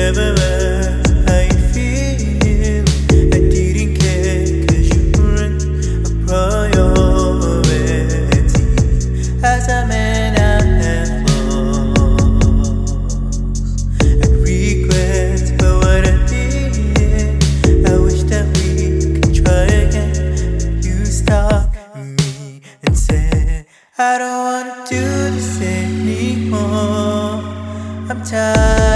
never asked how you feel. I didn't care, cause you weren't a priority. As a man I have flaws and regrets for what I did. I wish that we could try again, but you stopped me and said, I don't wanna do this anymore. I'm tired